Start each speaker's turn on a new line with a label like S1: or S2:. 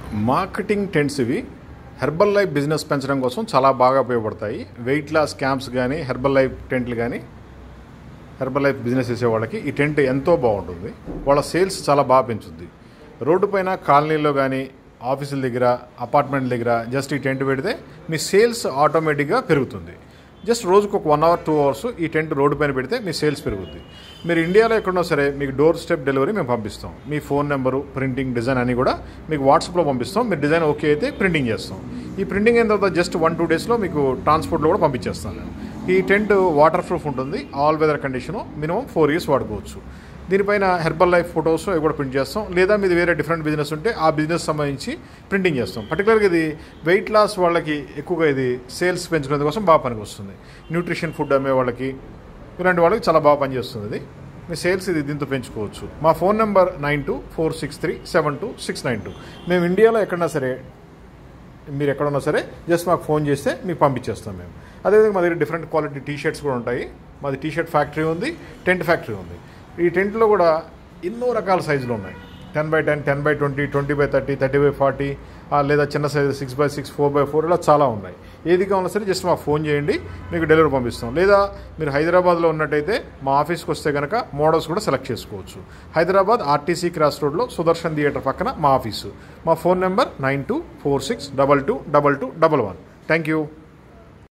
S1: Marketing tents ఇవి Herbalife business పెంచడం కోసం చాలా బాగా ఉపయోగపడతాయి. వెయిట్ లాస్ క్యాంప్స్ కానీ హెర్బల్ లైఫ్ టెంట్లు కానీ హెర్బల్ లైఫ్ బిజినెస్ చేసే వాళ్ళకి ఈ టెంట్ ఎంతో బాగుంటుంది. వాళ్ళ సేల్స్ చాలా బాగా పెంచుద్ది. రోడ్డు పైన కాలనీలో కానీ ఆఫీసుల దగ్గర అపార్ట్మెంట్ దగ్గర జస్ట్ ఈ టెంట్ పెడితే మీ సేల్స్ ఆటోమేటిక్గా పెరుగుతుంది. జస్ట్ రోజుకు ఒక 1 hour 2 hours ఈ టెంట్ రోడ్డు పైన పెడితే మీ సేల్స్ పెరుగుద్ది. మీరు ఇండియాలో ఎక్కడున్నా సరే మీకు డోర్ స్టెప్ డెలివరీ మేము పంపిస్తాం. మీ ఫోన్ నెంబరు, ప్రింటింగ్, డిజైన్ అని కూడా మీకు వాట్సాప్లో పంపిస్తాం. మీరు డిజైన్ ఓకే అయితే ప్రింటింగ్ చేస్తాం. ఈ ప్రింటింగ్ అయిన తర్వాత జస్ట్ 1-2 daysలో మీకు ట్రాన్స్పోర్ట్లో కూడా పంపించేస్తాం నేను. ఈ టెంట్ వాటర్ ప్రూఫ్ ఉంటుంది. All weather condition. Minimum 4 years వాడుకోవచ్చు. దీనిపైన హెర్బల్ లైఫ్ ఫొటోస్ అవి కూడా ప్రింట్ చేస్తాం. లేదా మీది వేరే డిఫరెంట్ బిజినెస్ ఉంటే ఆ బిజినెస్ సంబంధించి ప్రింటింగ్ చేస్తాం. పర్టికులర్గా ఇది వెయిట్ లాస్ వాళ్ళకి ఎక్కువగా ఇది సేల్స్ పెంచుకునే కోసం బాగా పనికి వస్తుంది. న్యూట్రిషన్ ఫుడ్ అమ్మే వాళ్ళకి ఇలాంటి వాళ్ళకి చాలా బాగా పనిచేస్తుంది. ఇది మీ సేల్స్ ఇది దీంతో పెంచుకోవచ్చు. మా ఫోన్ నెంబర్ 9246372692. మేము ఇండియాలో ఎక్కడన్నా సరే మీరు ఎక్కడున్నా సరే జస్ట్ మాకు ఫోన్ చేస్తే మీకు పంపించేస్తాం మేము. అదేవిధంగా మా దగ్గర డిఫరెంట్ క్వాలిటీ టీ-షర్ట్స్ కూడా ఉంటాయి. మాది టీ-షర్ట్ ఫ్యాక్టరీ ఉంది, టెంట్ ఫ్యాక్టరీ ఉంది. ఈ టెంట్లో కూడా ఎన్నో రకాల సైజులు ఉన్నాయి. 10x10, 10x20, 20x30, 30x40, లేదా చిన్న సైజు 6x6, 4x4 ఇలా చాలా ఉన్నాయి. ఏది కావాలన్నా సరే జస్ట్ మాకు ఫోన్ చేయండి, మీకు డెలివరీ పంపిస్తాం. లేదా మీరు హైదరాబాద్లో ఉన్నట్టయితే మా ఆఫీస్కి వస్తే కనుక మోడల్స్ కూడా సెలెక్ట్ చేసుకోవచ్చు. హైదరాబాద్ ఆర్టీసీ క్రాస్ రోడ్లో సుదర్శన్ థియేటర్ పక్కన మా ఆఫీసు. మా ఫోన్ నెంబర్ 9246222211. Thank you.